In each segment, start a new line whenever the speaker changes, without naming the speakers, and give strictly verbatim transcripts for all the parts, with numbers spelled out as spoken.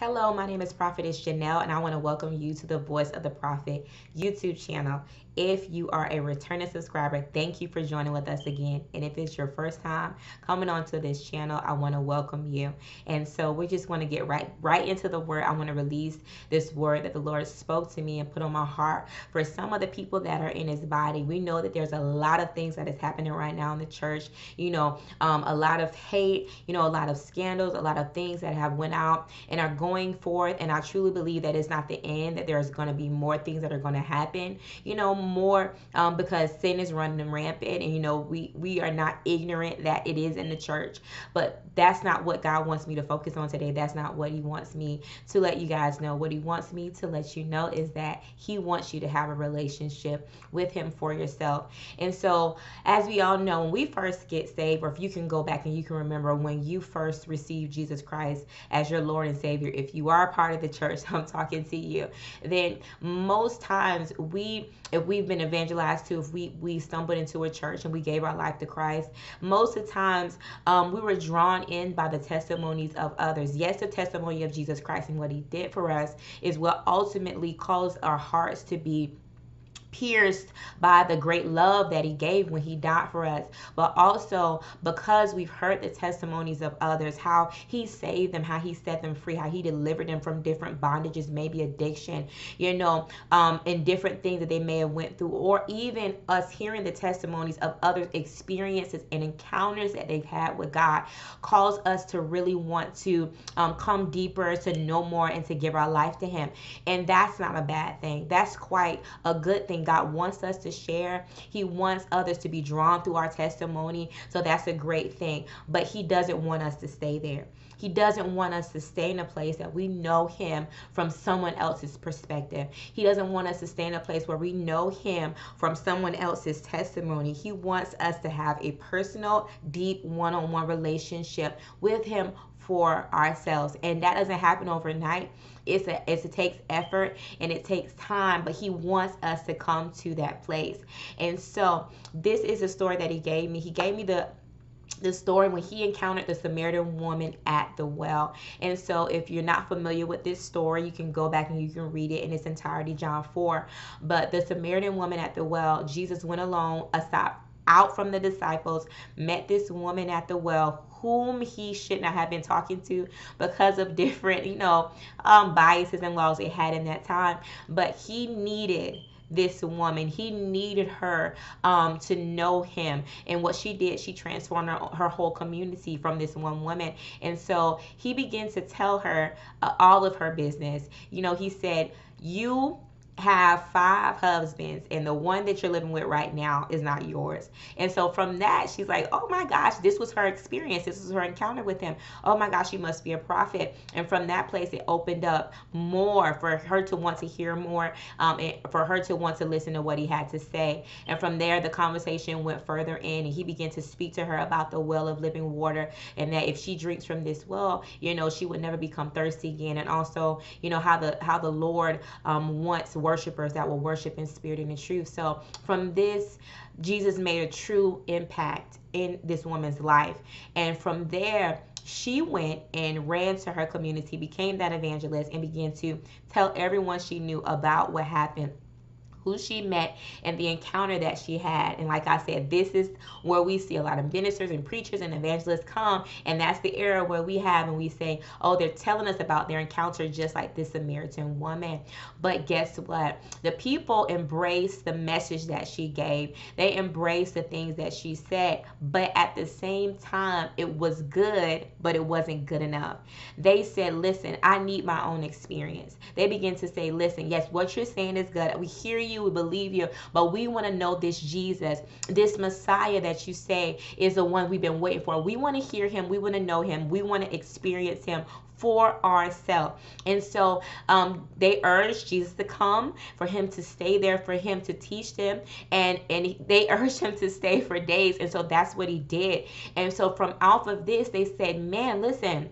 Hello, my name is Prophetess Janelle, and I want to welcome you to the Voice of the Prophet YouTube channel. If you are a returning subscriber, thank you for joining with us again. And if it's your first time coming onto this channel, I want to welcome you. And so we just want to get right right into the word. I want to release this word that the Lord spoke to me and put on my heart for some of the people that are in his body. We know that there's a lot of things that is happening right now in the church. You know, um, a lot of hate, you know, a lot of scandals, a lot of things that have went out and are going forth. And I truly believe that it's not the end, that there's going to be more things that are going to happen, you know, more um, because sin is running rampant. And, you know, we, we are not ignorant that it is in the church. But that's not what God wants me to focus on today. That's not what he wants me to let you guys know. What he wants me to let you know is that he wants you to have a relationship with him for yourself. And so, as we all know, when we first get saved, or if you can go back and you can remember when you first received Jesus Christ as your Lord and Savior, if you are a part of the church, I'm talking to you, then most times we, if we've been evangelized to, if we, we stumbled into a church and we gave our life to Christ, most of the times um, we were drawn in by the testimonies of others. Yes, the testimony of Jesus Christ and what he did for us is what ultimately caused our hearts to be pierced by the great love that he gave when he died for us, but also because we've heard the testimonies of others, how he saved them, how he set them free, how he delivered them from different bondages, maybe addiction, you know, um, and different things that they may have went through, or even us hearing the testimonies of others' experiences and encounters that they've had with God, calls us to really want to um, come deeper, to know more, and to give our life to him. And that's not a bad thing. That's quite a good thing. God wants us to share. He wants others to be drawn through our testimony. So that's a great thing. But he doesn't want us to stay there. He doesn't want us to stay in a place that we know him from someone else's perspective. He doesn't want us to stay in a place where we know him from someone else's testimony. He wants us to have a personal, deep, one-on-one relationship with him for ourselves. And that doesn't happen overnight. It's a, it's, it takes effort and it takes time, but he wants us to come to that place. And so this is a story that he gave me. He gave me the the story when he encountered the Samaritan woman at the well. And so if you're not familiar with this story, you can go back and you can read it in its entirety, John four. But the Samaritan woman at the well, Jesus went alone, aside out from the disciples, met this woman at the well whom he should not have been talking to because of different, you know, um, biases and laws they had in that time. But he needed this woman. He needed her um, to know him. And what she did, she transformed her, her whole community from this one woman. And so he began to tell her uh, all of her business. You know, he said, you have five husbands and the one that you're living with right now is not yours. And so from that, she's like, oh my gosh, this was her experience. This was her encounter with him. Oh my gosh, you must be a prophet. And from that place, it opened up more for her to want to hear more, um, and for her to want to listen to what he had to say. And from there, the conversation went further in, and he began to speak to her about the well of living water, and that if she drinks from this well, you know, she would never become thirsty again. And also, you know, how the how the Lord um, wants worshipers that will worship in spirit and in truth. So from this, Jesus made a true impact in this woman's life. And from there, she went and ran to her community, became that evangelist, and began to tell everyone she knew about what happened, who she met, and the encounter that she had. And like I said, this is where we see a lot of ministers and preachers and evangelists come, and that's the era where we have and we say, oh, they're telling us about their encounter just like this Samaritan woman. But guess what? The people embraced the message that she gave. They embraced the things that she said, but at the same time, it was good, but it wasn't good enough. They said, listen, I need my own experience. They began to say, listen, yes, what you're saying is good. We hear you. You, we believe you, but we want to know this Jesus, this Messiah that you say is the one we've been waiting for. We want to hear him. We want to know him. We want to experience him for ourselves. And so um, they urged Jesus to come, for him to stay there, for him to teach them, and and they urged him to stay for days. And so that's what he did. And so from off of this, they said, man, listen,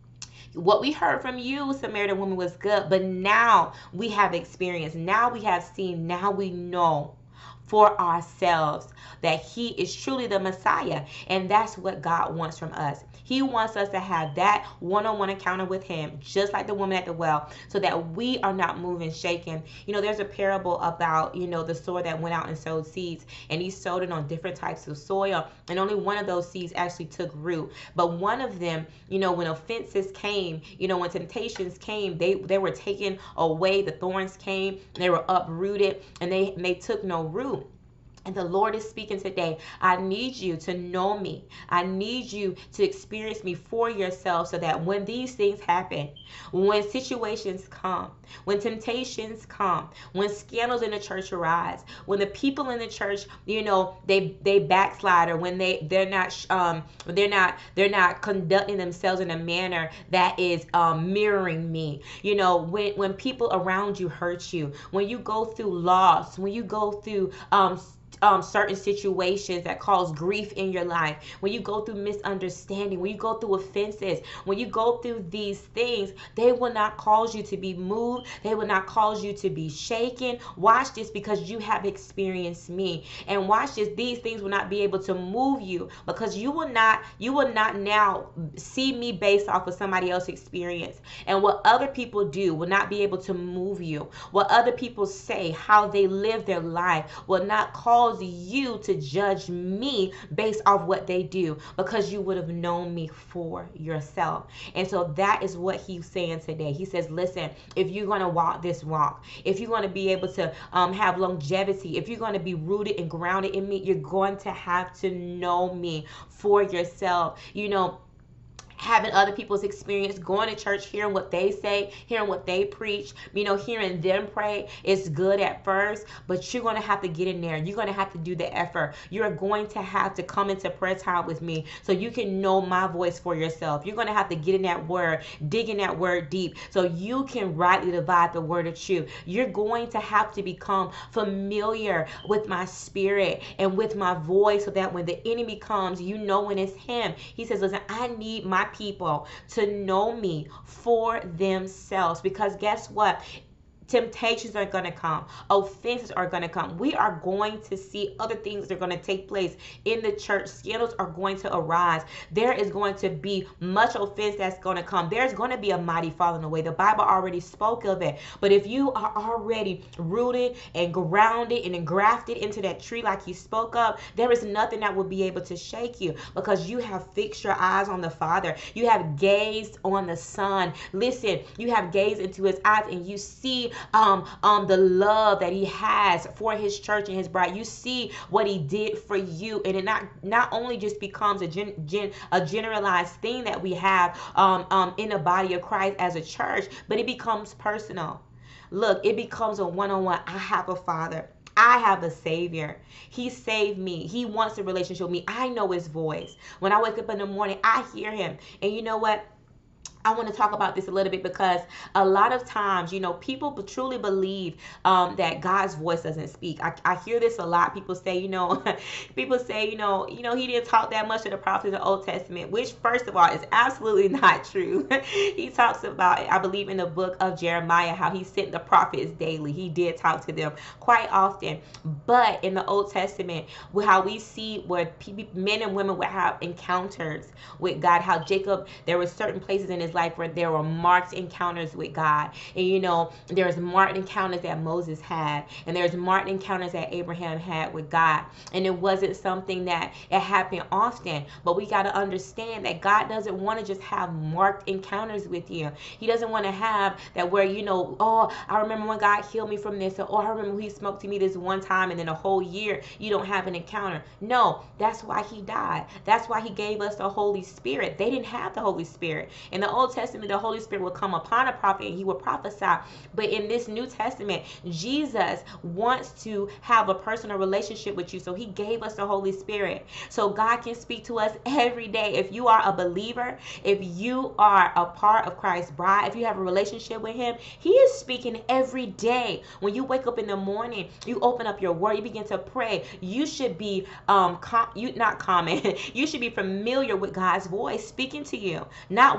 what we heard from you, Samaritan woman, was good, but now we have experience. Now we have seen. Now we know for ourselves, that he is truly the Messiah. And that's what God wants from us. He wants us to have that one-on-one encounter with him, just like the woman at the well, so that we are not moving, shaken. You know, there's a parable about, you know, the sower that went out and sowed seeds, and he sowed it on different types of soil, and only one of those seeds actually took root. But one of them, you know, when offenses came, you know, when temptations came, they, they were taken away, the thorns came, they were uprooted, and they, they took no root. And the Lord is speaking today. I need you to know me. I need you to experience me for yourself, so that when these things happen, when situations come, when temptations come, when scandals in the church arise, when the people in the church, you know, they they backslide, or when they they're not um they're not they're not conducting themselves in a manner that is um mirroring me. You know, when when people around you hurt you, when you go through loss, when you go through um Um, certain situations that cause grief in your life, when you go through misunderstanding, when you go through offenses, when you go through these things, they will not cause you to be moved. They will not cause you to be shaken. Watch this, because you have experienced me. And watch this, these things will not be able to move you, because you will not, you will not now see me based off of somebody else's experience. And what other people do will not be able to move you. What other people say, how they live their life, will not cause you to judge me based off what they do, because you would have known me for yourself. And so that is what he's saying today. He says, listen, if you're going to walk this walk, if you're going to be able to um, have longevity, if you're going to be rooted and grounded in me, you're going to have to know me for yourself. You know, having other people's experience, going to church, hearing what they say, hearing what they preach, you know, hearing them pray is good at first, but you're going to have to get in there. You're going to have to do the effort. You're going to have to come into prayer time with me so you can know my voice for yourself. You're going to have to get in that word, dig in that word deep, so you can rightly divide the word of truth. You're going to have to become familiar with my spirit and with my voice, so that when the enemy comes, you know when it's him. He says, listen, I need my people to know me for themselves, because guess what? Temptations are going to come. Offenses are going to come. We are going to see other things that are going to take place in the church. Scandals are going to arise. There is going to be much offense that's going to come. There's going to be a mighty falling away. The Bible already spoke of it. But if you are already rooted and grounded and engrafted into that tree like he spoke of, there is nothing that will be able to shake you, because you have fixed your eyes on the Father. You have gazed on the Son. Listen, you have gazed into his eyes, and you see Um, um, the love that he has for his church and his bride. You see what he did for you, and it not not only just becomes a gen, gen, a generalized thing that we have um, um, in the body of Christ as a church, but it becomes personal. Look, it becomes a one-on-one. I have a Father. I have a Savior. He saved me. He wants a relationship with me. I know his voice. When I wake up in the morning, I hear him. And you know what? I want to talk about this a little bit, because a lot of times, you know, people truly believe um, that God's voice doesn't speak. I, I hear this a lot. People say, you know, people say, you know, you know, he didn't talk that much to the prophets in the Old Testament, which first of all is absolutely not true. He talks about, I believe in the book of Jeremiah, how he sent the prophets daily. He did talk to them quite often. But in the Old Testament, how we see where men and women would have encounters with God, how Jacob, there were certain places in his life where there were marked encounters with God. And you know, there's marked encounters that Moses had, and there's marked encounters that Abraham had with God. And it wasn't something that it happened often, but we got to understand that God doesn't want to just have marked encounters with you. He doesn't want to have that where, you know, oh, I remember when God healed me from this, or oh, I remember when he spoke to me this one time, and then a whole year you don't have an encounter. No, that's why he died. That's why he gave us the Holy Spirit. They didn't have the Holy Spirit. In the Old Testament, the Holy Spirit would come upon a prophet and he would prophesy. But in this New Testament, Jesus wants to have a personal relationship with you. So he gave us the Holy Spirit. So God can speak to us every day. If you are a believer, if you are a part of Christ's bride, if you have a relationship with him, he is speaking every day. When you wake up in the morning, you open up your word, you begin to pray. You should be um com- you not common. You should be familiar with God's voice speaking to you. Not once in a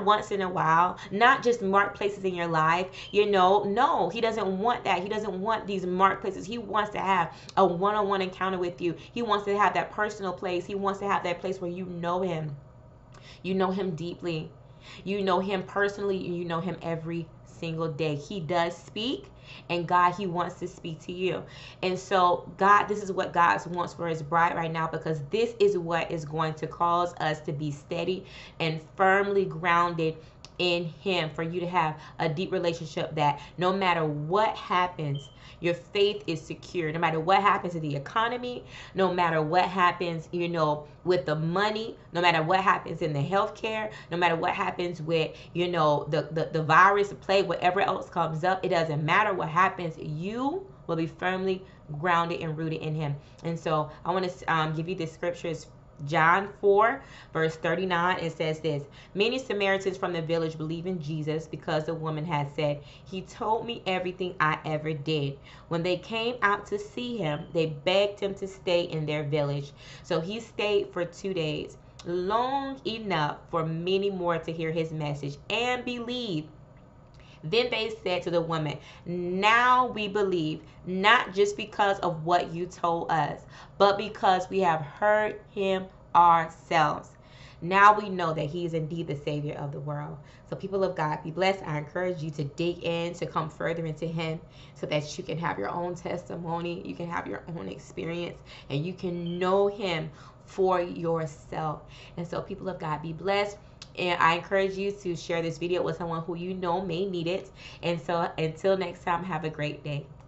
a while, not just marked places in your life. You know, no, he doesn't want that. He doesn't want these marked places. He wants to have a one-on-one encounter with you. He wants to have that personal place. He wants to have that place where you know him. You know him deeply. You know him personally. You know him every single day. He does speak, and God, he wants to speak to you. And so God, this is what God wants for his bride right now, because this is what is going to cause us to be steady and firmly grounded in him, for you to have a deep relationship that no matter what happens, your faith is secure. No matter what happens to the economy, no matter what happens, you know, with the money, no matter what happens in the healthcare, no matter what happens with, you know, the, the, the virus, the plague, whatever else comes up, it doesn't matter what happens. You will be firmly grounded and rooted in him. And so I want to um, give you the scriptures. John four, verse thirty-nine, it says this: many Samaritans from the village believed in Jesus because the woman had said, he told me everything I ever did. When they came out to see him, they begged him to stay in their village. So he stayed for two days, long enough for many more to hear his message and believe. Then they said to the woman, now we believe, not just because of what you told us, but because we have heard him ourselves. Now we know that he is indeed the Savior of the world. So people of God, be blessed. I encourage you to dig in, to come further into him, so that you can have your own testimony, you can have your own experience, and you can know him for yourself. And so people of God, be blessed. And I encourage you to share this video with someone who you know may need it. And so until next time, have a great day.